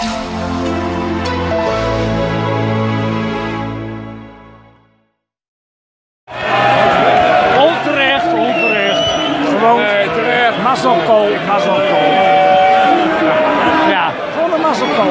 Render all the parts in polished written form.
Onterecht. Gewoon terecht. Mazzelkool. Ja, gewoon een mazzelkool.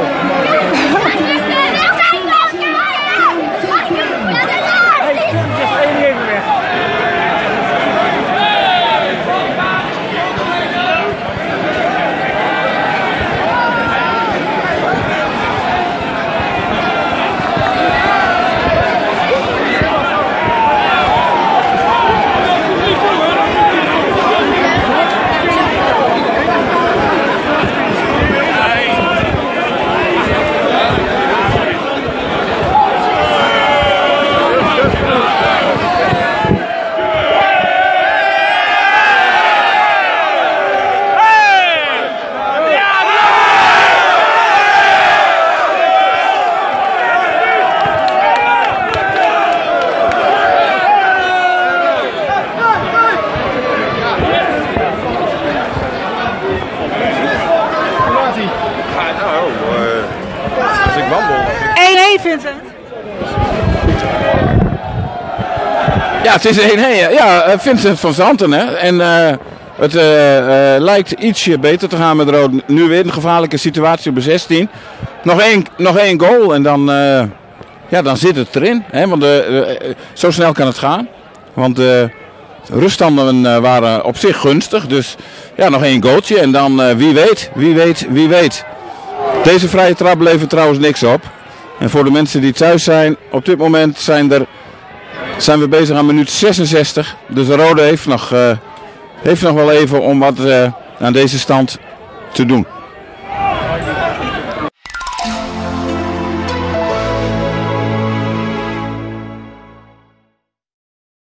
Vincent? Ja, het is 1-1. Ja, Vincent van Zanten. Hè. En het lijkt ietsje beter te gaan met Rood. Nu weer een gevaarlijke situatie op de 16. Nog één goal en dan zit het erin. Hè. Want zo snel kan het gaan. Want de ruststanden waren op zich gunstig. Dus ja, nog één goaltje. En dan wie weet. Deze vrije trap levert trouwens niks op. En voor de mensen die thuis zijn, op dit moment zijn we bezig aan minuut 66. Dus de Rode heeft nog wel even om wat aan deze stand te doen.